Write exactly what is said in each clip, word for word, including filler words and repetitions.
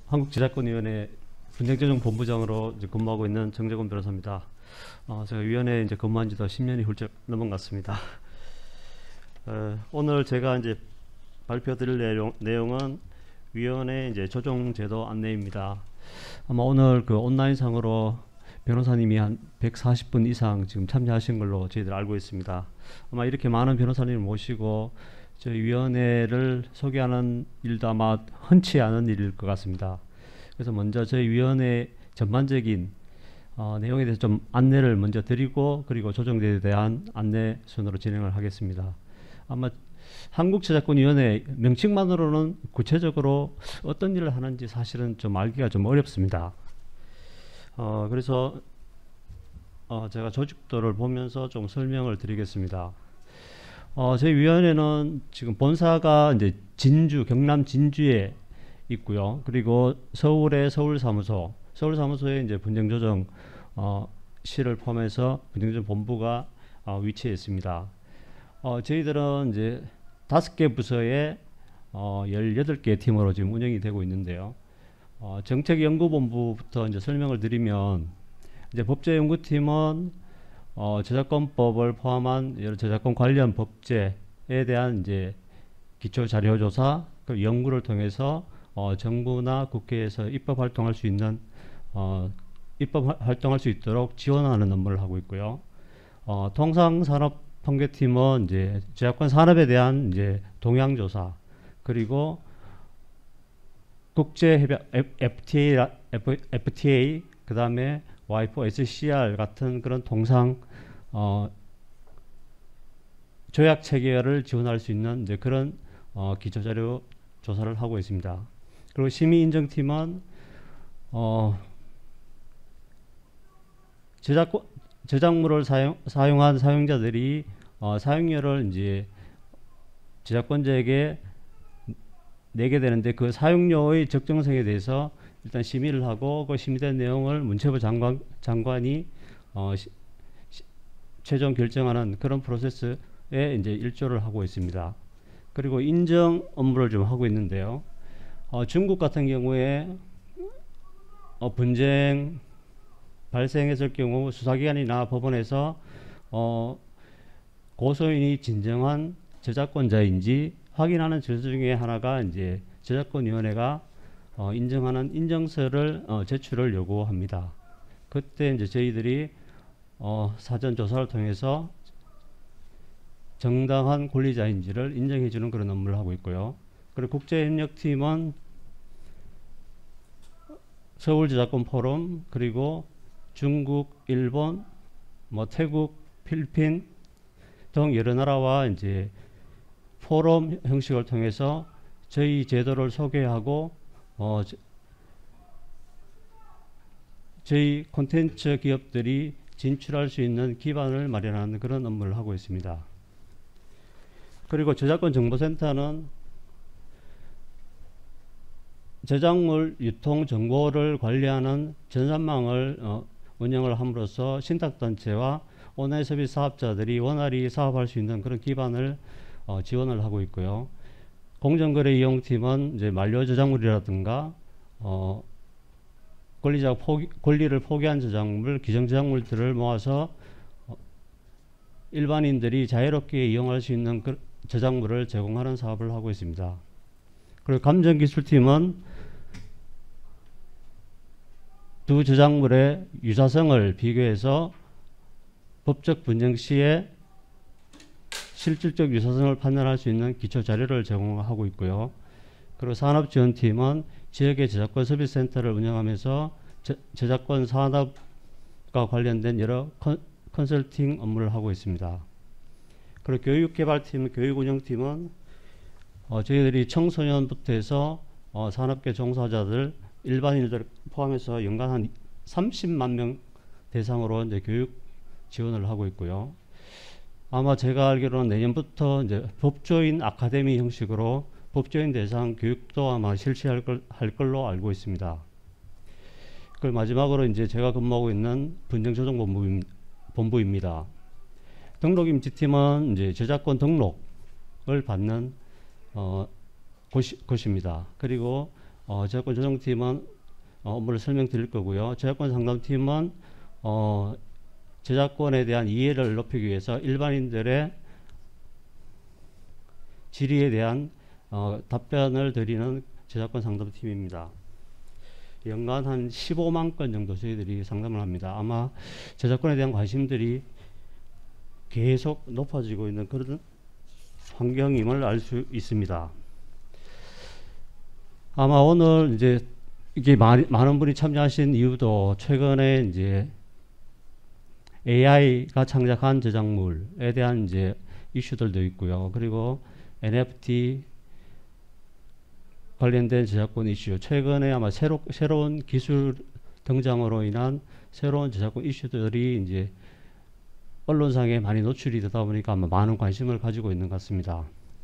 한국저작권위원회 분쟁조정본부장으로 이제 근무하고 있는 정재곤 변호사입니다. 어, 제가 위원회에 이제 근무한 지도 십 년이 훌쩍 넘은 것 같습니다. 어, 오늘 제가 이제 발표드릴 내용, 내용은 위원회 이제 조정제도 안내입니다. 아마 오늘 그 온라인상으로 변호사님이 한 백사십 분 이상 지금 참여하신 걸로 저희들 알고 있습니다. 아마 이렇게 많은 변호사님을 모시고 저희 위원회를 소개하는 일도 아마 흔치 않은 일일 것 같습니다. 그래서 먼저 저희 위원회 전반적인 어, 내용에 대해서 좀 안내를 먼저 드리고, 그리고 조정제도에 대한 안내 순으로 진행을 하겠습니다. 아마 한국저작권위원회 명칭만으로는 구체적으로 어떤 일을 하는지 사실은 좀 알기가 좀 어렵습니다. 어, 그래서 어, 제가 조직도를 보면서 좀 설명을 드리겠습니다. 어, 저희 위원회는 지금 본사가 이제 진주, 경남 진주에 있고요. 그리고 서울의 서울사무소, 서울사무소에 이제 분쟁조정 어, 실을 포함해서 분쟁조정 본부가 어, 위치해 있습니다. 어, 저희들은 이제 다섯 개 부서에 어, 열여덟 개 팀으로 지금 운영이 되고 있는데요. 어, 정책연구본부부터 이제 설명을 드리면, 이제 법제연구팀은 어, 저작권법을 포함한 여러 저작권 관련 법제에 대한 이제 기초 자료 조사, 그 연구를 통해서 어, 정부나 국회에서 입법 활동할 수 있는 어, 입법 활동할 수 있도록 지원하는 업무를 하고 있고요. 어, 통상산업통계팀은 이제 저작권 산업에 대한 이제 동향 조사, 그리고 국제협약 에프티에이, 에프티에이 그 다음에 와이포, 에스씨알 같은 그런 통상 어, 조약 체계를 지원할 수 있는 이제 그런 어, 기초자료 조사를 하고 있습니다. 그리고 심의인정팀은 어, 제작권, 제작물을 사용, 사용한 사용자들이 어, 사용료를 이제 제작권자에게 내게 되는데, 그 사용료의 적정성에 대해서 일단 심의를 하고, 그 심의된 내용을 문체부 장관, 장관이 어, 시, 시, 최종 결정하는 그런 프로세스에 이제 일조를 하고 있습니다. 그리고 인정 업무를 좀 하고 있는데요. 어, 중국 같은 경우에 어, 분쟁 발생했을 경우 수사기관이나 법원에서 어, 고소인이 진정한 저작권자인지 확인하는 절차 중에 하나가 이제 저작권위원회가 어, 인정하는 인정서를 어, 제출을 요구합니다. 그때 이제 저희들이 어, 사전 조사를 통해서 정당한 권리자인지를 인정해주는 그런 업무를 하고 있고요. 그리고 국제협력팀은 서울저작권 포럼, 그리고 중국, 일본, 뭐 태국, 필리핀 등 여러 나라와 이제 포럼 형식을 통해서 저희 제도를 소개하고 어, 저, 저희 콘텐츠 기업들이 진출할 수 있는 기반을 마련하는 그런 업무를 하고 있습니다. 그리고 저작권정보센터는 저작물 유통 정보를 관리하는 전산망을 어, 운영을 함으로써 신탁단체와 온라인 서비스 사업자들이 원활히 사업할 수 있는 그런 기반을 어, 지원을 하고 있고요. 공정거래 이용팀은 이제 만료 저작물이라든가 어, 권리자 포기, 권리를 포기한 저작물, 기정 저작물들을 모아서 어, 일반인들이 자유롭게 이용할 수 있는 그 저작물을 제공하는 사업을 하고 있습니다. 그리고 감정기술팀은 두 저작물의 유사성을 비교해서 법적 분쟁 시에 실질적 유사성을 판단할 수 있는 기초 자료를 제공하고 있고요. 그리고 산업지원팀은 지역의 저작권 서비스센터를 운영하면서 저, 저작권 산업과 관련된 여러 컨, 컨설팅 업무를 하고 있습니다. 그리고 교육개발팀, 교육운영팀은 어, 저희들이 청소년부터 해서 어, 산업계 종사자들, 일반인들 포함해서 연간 한 삼십만 명 대상으로 이제 교육 지원을 하고 있고요. 아마 제가 알기로는 내년부터 이제 법조인 아카데미 형식으로 법조인 대상 교육도 아마 실시할 걸, 할 걸로 알고 있습니다. 그리고 마지막으로 이제 제가 근무하고 있는 분쟁조정본부입니다. 등록임지팀은 이제 저작권 등록을 받는 어, 곳이, 곳입니다. 그리고 어, 저작권 조정팀은 어, 업무를 설명드릴 거고요. 저작권 상담팀은 어, 저작권에 대한 이해를 높이기 위해서 일반인들의 질의에 대한 어, 답변을 드리는 저작권 상담팀입니다. 연간 한 십오만 건 정도 저희들이 상담을 합니다. 아마 저작권에 대한 관심들이 계속 높아지고 있는 그런 환경임을 알 수 있습니다. 아마 오늘 이제 이게 많이, 많은 분이 참여하신 이유도 최근에 이제 에이아이가 창작한 저작물에 대한 이제 이슈들도 있고요. 그리고 엔에프티 관련된 저작권 이슈, 최근에 아마 새로, 새로운 기술 등장으로 인한 새로운 저작권 이슈들이 이제 언론상에 많이 노출이 되다 보니까 아마 많은 관심을 가지고 있는 것 같습니다.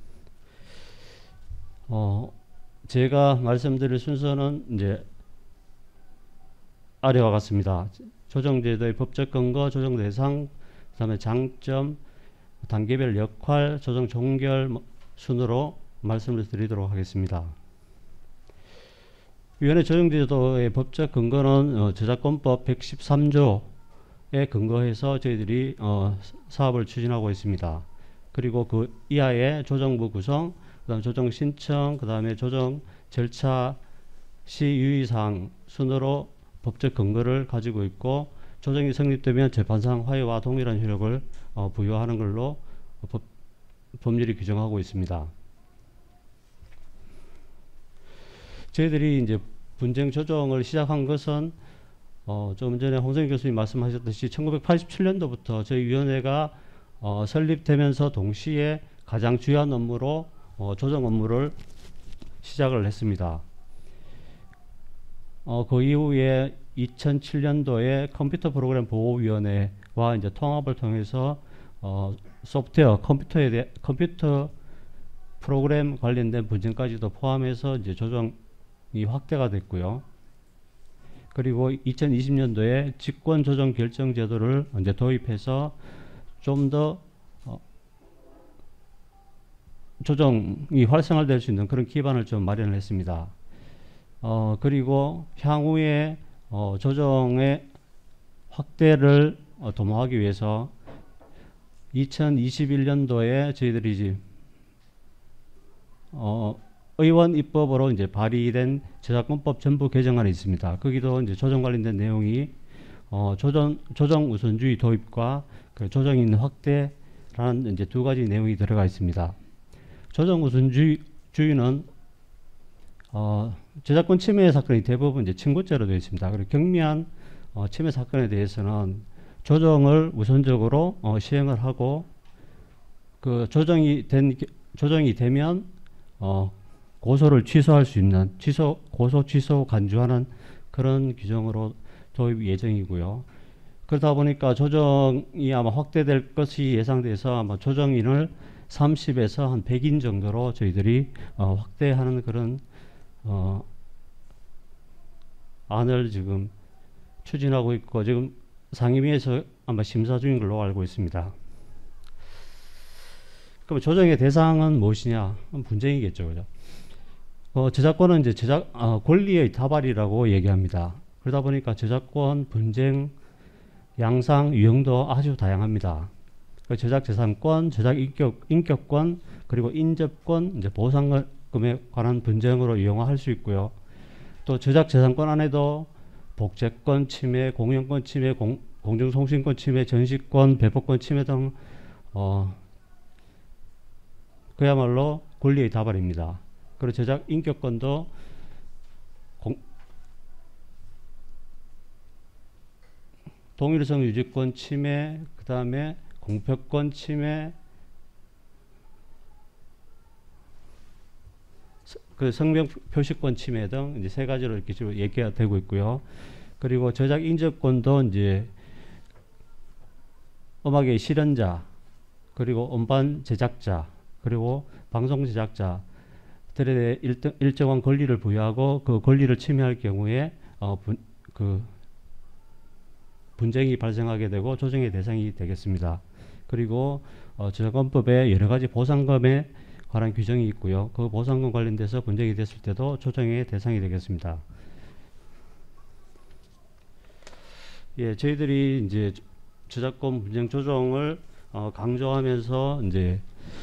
어, 제가 말씀드릴 순서는 이제 아래와 같습니다. 조정제도의 법적 근거, 조정 대상, 그 다음에 장점, 단계별 역할, 조정 종결 순으로 말씀을 드리도록 하겠습니다. 위원회 조정제도의 법적 근거는 어, 저작권법 백십삼 조에 근거해서 저희들이 어, 사업을 추진하고 있습니다. 그리고 그 이하의 조정부 구성, 그 다음 조정 신청, 그 다음에 조정 절차 시 유의사항 순으로 법적 근거를 가지고 있고, 조정이 성립되면 재판상 화해와 동일한 효력을 어, 부여하는 걸로 법, 법률이 규정하고 있습니다. 저희들이 이제 분쟁 조정을 시작한 것은 어, 좀 전에 홍성희 교수님 말씀하셨듯이 천구백팔십칠 년도부터 저희 위원회가 어, 설립되면서 동시에 가장 주요한 업무로 어, 조정 업무를 시작을 했습니다. 어, 그 이후에 이천칠 년도에 컴퓨터 프로그램 보호위원회와 이제 통합을 통해서 어, 소프트웨어 컴퓨터에 대해 컴퓨터 프로그램 관련된 분쟁까지도 포함해서 이제 조정이 확대가 됐고요. 그리고 이천이십 년도에 직권 조정 결정 제도를 이제 도입해서 좀 더 어, 조정이 활성화될 수 있는 그런 기반을 좀 마련을 했습니다. 어, 그리고 향후에 어, 조정의 확대를 어, 도모하기 위해서 이천이십일 년도에 저희들이 이제 어, 의원 입법으로 이제 발의된 저작권법 전부 개정안이 있습니다. 거기도 이제 조정 관련된 내용이 어, 조정 조정 우선주의 도입과 그 조정인 확대라는 이제 두 가지 내용이 들어가 있습니다. 조정 우선주의는 어, 저작권 침해 사건이 대부분 이제 친고죄로 되어 있습니다. 그리고 경미한 어, 침해 사건에 대해서는 조정을 우선적으로 어, 시행을 하고, 그 조정이 된 조정이 되면 어, 고소를 취소할 수 있는 취소 고소 취소 간주하는 그런 규정으로 도입 예정이고요. 그러다 보니까 조정이 아마 확대될 것이 예상돼서 아마 조정인을 삼십에서 한 백 인 정도로 저희들이 어, 확대하는 그런 어, 안을 지금 추진하고 있고, 지금 상임위에서 아마 심사 중인 걸로 알고 있습니다. 그럼 조정의 대상은 무엇이냐? 분쟁이겠죠, 그죠? 어, 저작권은 이제 제작 어, 권리의 다발이라고 얘기합니다. 그러다 보니까 저작권 분쟁 양상 유형도 아주 다양합니다. 그 제작재산권, 제작 인격, 인격권, 그리고 인접권, 이제 보상금에 관한 분쟁으로 이용할 수 있고요. 또 제작재산권 안에도 복제권 침해, 공연권 침해, 공, 공정송신권 침해, 전시권, 배포권 침해 등 어, 그야말로 권리의 다발입니다. 그리고 제작 인격권도 공, 동일성 유지권 침해, 그 다음에 공표권 침해, 그 성명 표시권 침해 등 이제 세 가지로 이렇게 지금 얘기가 되고 있고요. 그리고 저작 인접권도 이제 음악의 실현자, 그리고 음반 제작자, 그리고 방송 제작자들에 대해 일정, 일정한 권리를 부여하고 그 권리를 침해할 경우에 어, 분, 그 분쟁이 발생하게 되고 조정의 대상이 되겠습니다. 그리고 어, 저작권법의 여러 가지 보상금에 관한 규정이 있고요. 그 보상금 관련돼서 분쟁이 됐을 때도 조정의 대상이 되겠습니다. 예, 저희들이 이제 저작권 분쟁 조정을 어, 강조하면서 이제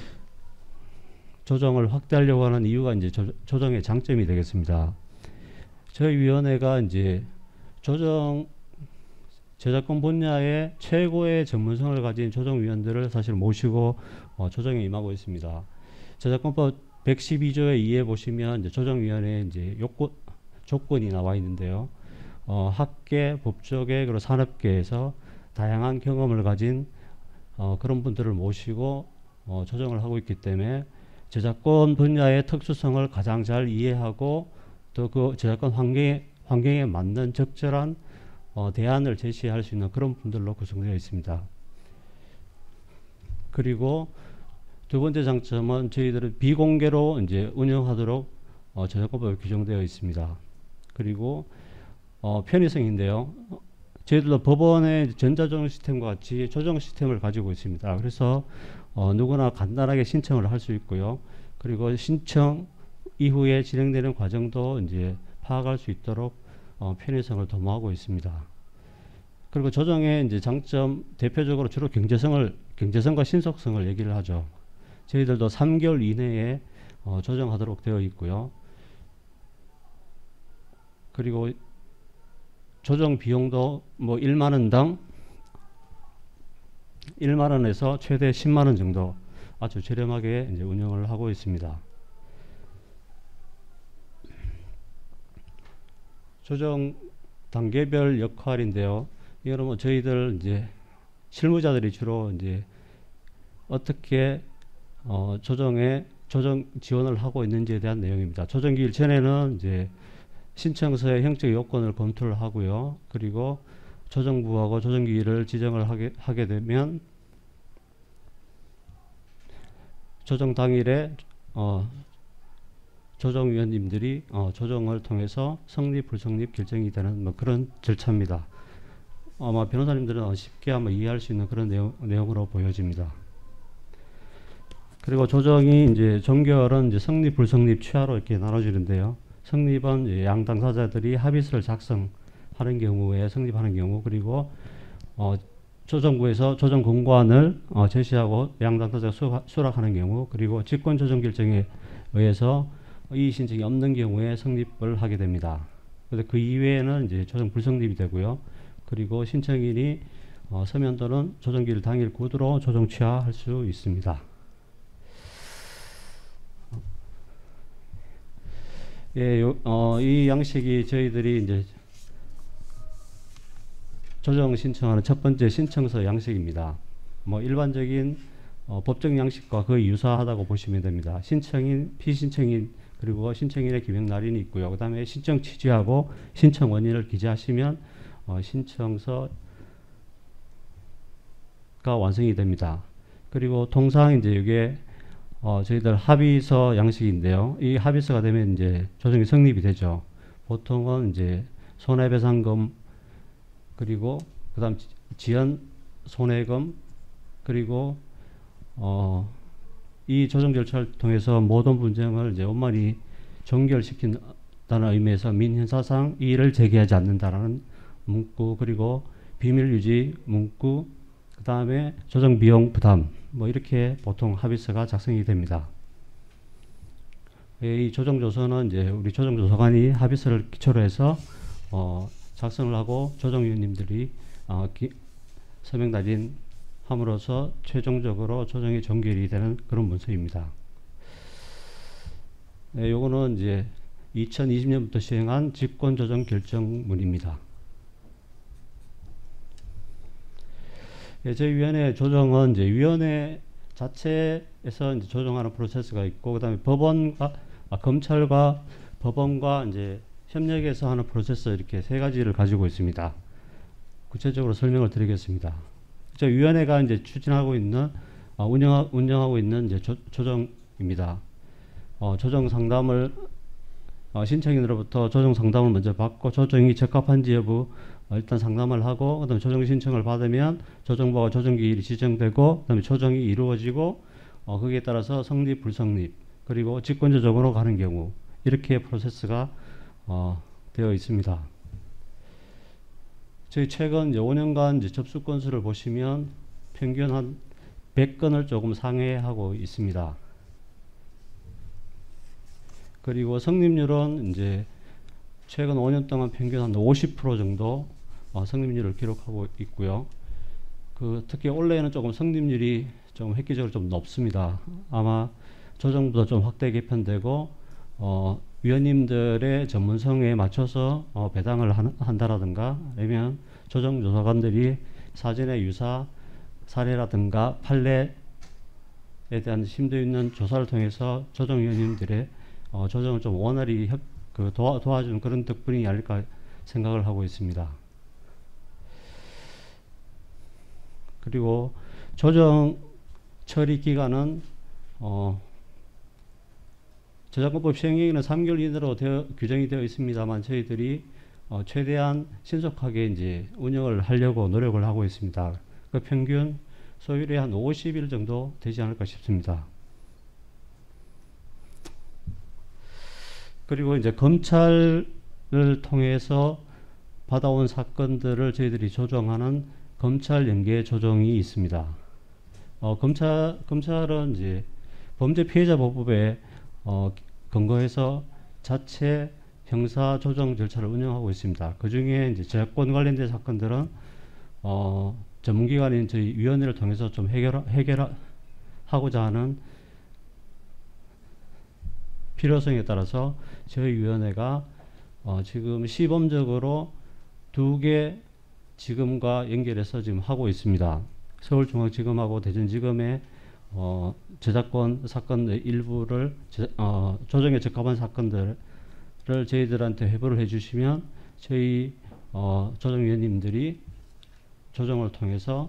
조정을 확대하려고 하는 이유가 이제 조, 조정의 장점이 되겠습니다. 저희 위원회가 이제 조정 저작권 분야의 최고의 전문성을 가진 조정위원들을 사실 모시고 어, 조정에 임하고 있습니다. 저작권법 백십이 조의 이에 보시면 이제 조정위원회 이제 요건 조건이 나와 있는데요. 어, 학계, 법조계, 그리고 산업계에서 다양한 경험을 가진 어, 그런 분들을 모시고 어, 조정을 하고 있기 때문에 저작권 분야의 특수성을 가장 잘 이해하고 또 그 저작권 환경에, 환경에 맞는 적절한 어, 대안을 제시할 수 있는 그런 분들로 구성되어 있습니다. 그리고 두 번째 장점은 저희들은 비공개로 이제 운영하도록 어, 저작권법에 규정되어 있습니다. 그리고 어, 편의성인데요. 저희들도 법원의 전자조정 시스템과 같이 조정 시스템을 가지고 있습니다. 그래서 어, 누구나 간단하게 신청을 할 수 있고요. 그리고 신청 이후에 진행되는 과정도 이제 파악할 수 있도록 어, 편의성을 도모하고 있습니다. 그리고 조정의 이제 장점 대표적으로 주로 경제성을 경제성과 신속성을 얘기를 하죠. 저희들도 삼 개월 이내에 어, 조정하도록 되어 있고요. 그리고 조정 비용도 뭐 일만 원당 일만 원에서 최대 십만 원 정도 아주 저렴하게 이제 운영을 하고 있습니다. 조정 단계별 역할인데요. 이거는 뭐 저희들 이제 실무자들이 주로 이제 어떻게 어 조정에 조정 지원을 하고 있는지에 대한 내용입니다. 조정기일 전에는 이제 신청서의 형적 요건을 검토를 하고요. 그리고 조정부하고 조정기일을 지정을 하게, 하게 되면 조정 당일에 어, 조정위원님들이 어, 조정을 통해서 성립 불성립 결정이 되는 뭐 그런 절차입니다. 아마 변호사님들은 쉽게 한번 이해할 수 있는 그런 내용, 내용으로 보여집니다. 그리고 조정이 이제 종결은 이제 성립 불성립 취하로 이렇게 나눠지는데요. 성립은 양 당사자들이 합의서를 작성하는 경우에 성립하는 경우, 그리고 어, 조정부에서 조정 공고안을 어, 제시하고 양 당사자가 수락, 수락하는 경우, 그리고 직권 조정 결정에 의해서 이의 신청이 없는 경우에 성립을 하게 됩니다. 그래서 그 이외에는 이제 조정 불성립이 되고요. 그리고 신청인이 어, 서면 또는 조정기일 당일 구두로 조정 취하할 수 있습니다. 예, 요, 어, 이 양식이 저희들이 이제 조정 신청하는 첫 번째 신청서 양식입니다. 뭐 일반적인 어, 법정 양식과 거의 유사하다고 보시면 됩니다. 신청인, 피신청인, 그리고 신청인의 기명 날인이 있고요. 그 다음에 신청 취지하고 신청 원인을 기재하시면 어, 신청서가 완성이 됩니다. 그리고 통상 이제 이게 어, 저희들 합의서 양식인데요. 이 합의서가 되면 이제 조정이 성립이 되죠. 보통은 이제 손해배상금, 그리고 그 다음 지연 손해금, 그리고 어, 이 조정 절차를 통해서 모든 분쟁을 이제 원만히 종결시킨다는 의미에서 민형사상 이의를 제기하지 않는다라는 문구, 그리고 비밀유지 문구, 그 다음에 조정비용 부담, 뭐 이렇게 보통 합의서가 작성이 됩니다. 이 조정조서는 이제 우리 조정조서관이 합의서를 기초로 해서 어, 작성을 하고 조정위원님들이 어, 서명 날인 함으로써 최종적으로 조정이 종결이 되는 그런 문서입니다. 네, 요거는 이제 이천이십 년부터 시행한 직권조정 결정문입니다. 예, 저희 위원회 조정은 이제 위원회 자체에서 이제 조정하는 프로세스가 있고, 그다음에 법원과 아, 검찰과 법원과 이제 협력해서 하는 프로세스, 이렇게 세 가지를 가지고 있습니다. 구체적으로 설명을 드리겠습니다. 저희 위원회가 이제 추진하고 있는 어, 운영 운영하고 있는 이제 조, 조정입니다. 어, 조정 상담을 어, 신청인으로부터 조정 상담을 먼저 받고 조정이 적합한지 여부 어, 일단 상담을 하고, 그다음에 조정 신청을 받으면 조정부와 조정기일이 지정되고, 그다음에 조정이 이루어지고 어, 거기에 따라서 성립, 불성립, 그리고 직권조정으로 가는 경우, 이렇게 프로세스가 어, 되어 있습니다. 저희 최근 오 년간 이제 접수 건수를 보시면 평균 한 백 건을 조금 상회하고 있습니다. 그리고 성립률은 이제 최근 오 년 동안 평균 한 오십 퍼센트 정도 어, 성립률을 기록하고 있고요. 그 특히 올해는 조금 성립률이 좀 획기적으로 좀 높습니다. 아마 조정부도 좀 확대 개편되고 어, 위원님들의 전문성에 맞춰서 어, 배당을 한, 한다라든가 아니면 조정조사관들이 사전의 유사 사례라든가 판례에 대한 심도 있는 조사를 통해서 조정위원님들의 어, 조정을 좀 원활히 협, 그 도와, 도와주는 그런 덕분이 아닐까 생각을 하고 있습니다. 그리고 조정 처리 기간은 어, 저작권법 시행기간은 삼 개월 이내로 되어, 규정이 되어 있습니다만 저희들이 어, 최대한 신속하게 이제 운영을 하려고 노력을 하고 있습니다. 그 평균 소요일이 한 오십 일 정도 되지 않을까 싶습니다. 그리고 이제 검찰을 통해서 받아온 사건들을 저희들이 조정하는 검찰 연계 조정이 있습니다. 어, 검찰, 검찰은 이제 범죄 피해자 보호법에 어, 근거해서 자체 형사 조정 절차를 운영하고 있습니다. 그 중에 이제 저작권 관련된 사건들은 어, 전문기관인 저희 위원회를 통해서 좀 해결, 해결하고자 하는 필요성에 따라서 저희 위원회가 어, 지금 시범적으로 두 개 지검과 연결해서 지금 하고 있습니다. 서울중앙지검하고 대전지검의 어, 저작권 사건 일부를 제, 어, 조정에 적합한 사건들을 저희들한테 회부를 해주시면 저희 어, 조정위원님들이 조정을 통해서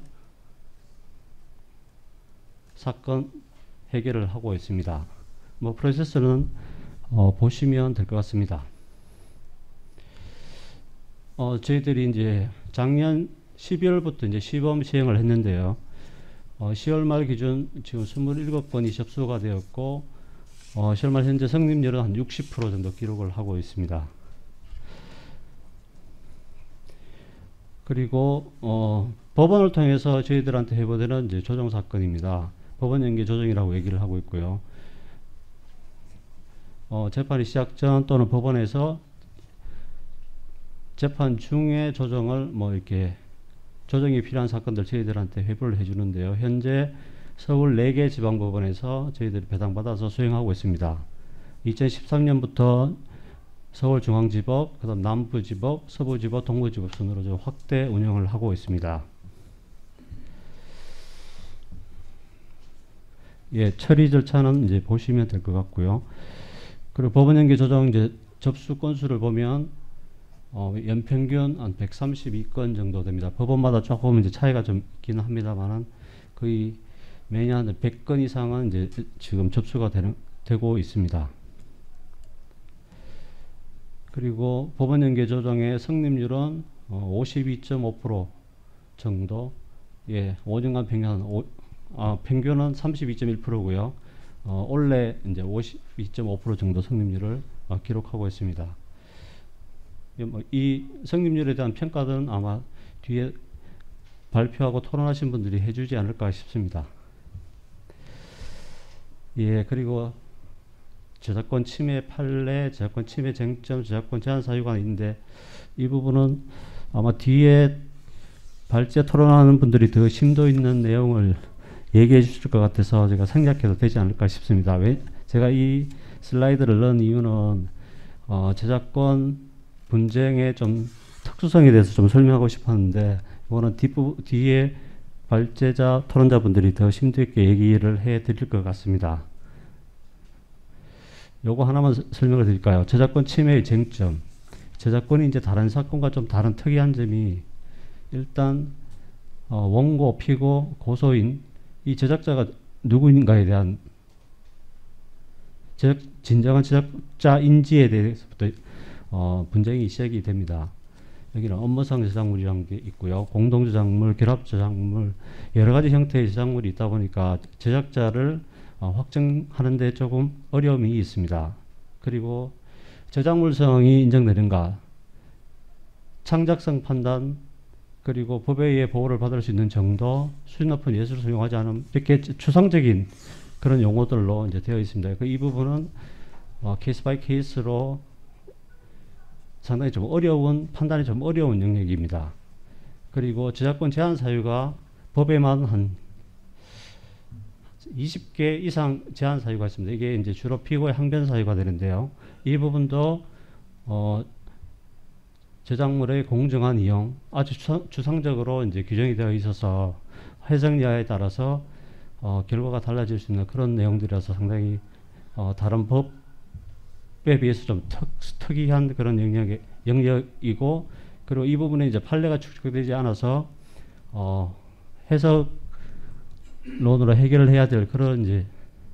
사건 해결을 하고 있습니다. 뭐 프로세스는 어, 보시면 될 것 같습니다. 어, 저희들이 이제 작년 십이월부터 이제 시범 시행을 했는데요. 어, 시월 말 기준 지금 이십칠 건이 접수가 되었고, 어, 시월 말 현재 성립률은 한 육십 퍼센트 정도 기록을 하고 있습니다. 그리고 어, 법원을 통해서 저희들한테 회부되는 이제 조정 사건입니다. 법원 연계 조정이라고 얘기를 하고 있고요. 어, 재판이 시작 전 또는 법원에서 재판 중에 조정을 뭐 이렇게 조정이 필요한 사건들 저희들한테 회부를 해주는데요. 현재 서울 네 개 지방법원에서 저희들이 배당받아서 수행하고 있습니다. 이천십삼 년부터 서울중앙지법, 그다음 남부지법, 서부지법, 동부지법 순으로 좀 확대 운영을 하고 있습니다. 예, 처리 절차는 이제 보시면 될 것 같고요. 그리고 법원 연계 조정 이제 접수 건수를 보면 어, 연평균 한 백삼십이 건 정도 됩니다. 법원마다 조금 이제 차이가 좀 있기는 합니다만은 거의 매년 백 건 이상은 이제 지금 접수가 되는, 되고 있습니다. 그리고 법원 연계 조정의 성립률은 어, 오십이 점 오 퍼센트 정도, 예, 오 년간 평균 오, 아, 평균은 삼십이 점 일 퍼센트고요. 어, 올해 이제 오십이 점 오 퍼센트 정도 성립률을 어, 기록하고 있습니다. 이 성립률에 대한 평가는 아마 뒤에 발표하고 토론하신 분들이 해주지 않을까 싶습니다. 예, 그리고 저작권 침해 판례, 저작권 침해 쟁점, 저작권 제한 사유가 있는데 이 부분은 아마 뒤에 발제 토론하는 분들이 더 심도 있는 내용을 얘기해 주실 것 같아서 제가 생략해도 되지 않을까 싶습니다. 왜 제가 이 슬라이드를 넣은 이유는 어, 저작권 분쟁의 좀 특수성에 대해서 좀 설명하고 싶었는데 이거는 뒷부, 뒤에 발제자, 토론자분들이 더 심도 있게 얘기를 해 드릴 것 같습니다. 요거 하나만 서, 설명을 드릴까요? 저작권 침해의 쟁점. 저작권이 이제 다른 사건과 좀 다른 특이한 점이 일단 어, 원고, 피고, 고소인 이 제작자가 누구인가에 대한 제작, 진정한 제작자인지에 대해서부터 어, 분쟁이 시작이 됩니다. 여기는 업무상 저작물이라는 게 있고요. 공동저작물, 결합저작물 여러 가지 형태의 저작물이 있다 보니까 제작자를 어, 확정하는 데 조금 어려움이 있습니다. 그리고 저작물성이 인정되는가, 창작성 판단, 그리고 법에 의해 보호를 받을 수 있는 정도, 수준 높은 예술을 사용하지 않음, 이렇게 추상적인 그런 용어들로 이제 되어 있습니다. 그 이 부분은 어, 케이스 바이 케이스로 상당히 좀 어려운, 판단이 좀 어려운 영역입니다. 그리고 저작권 제한 사유가 법에만 한 이십 개 이상 제한 사유가 있습니다. 이게 이제 주로 피고의 항변 사유가 되는데요. 이 부분도 어, 저작물의 공정한 이용, 아주 추상, 추상적으로 이제 규정이 되어 있어서 해석여하에 따라서 어, 결과가 달라질 수 있는 그런 내용들이라서 상당히 어, 다른 법에 비해서 좀 특, 특이한 그런 영역의, 영역이고, 그리고 이 부분에 이제 판례가 축적되지 않아서 어, 해석론으로 해결을 해야 될 그런 이제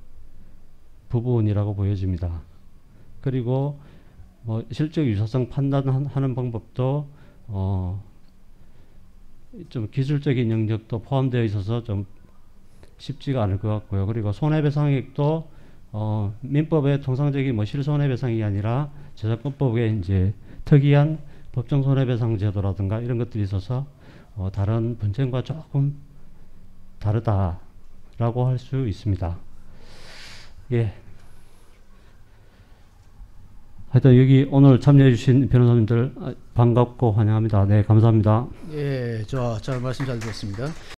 부분이라고 보여집니다. 그리고 뭐 실적 유사성 판단하는 방법도 어, 좀 기술적인 영역도 포함되어 있어서 좀 쉽지가 않을 것 같고요. 그리고 손해배상액도 어, 민법의 통상적인 뭐 실손해배상이 아니라 저작권법에 이제 특이한 법정 손해배상 제도라든가 이런 것들이 있어서 어, 다른 분쟁과 조금 다르다라고 할 수 있습니다. 예. 하여튼 여기 오늘 참여해주신 변호사님들 반갑고 환영합니다. 네, 감사합니다. 예, 저, 잘 말씀 잘 들었습니다.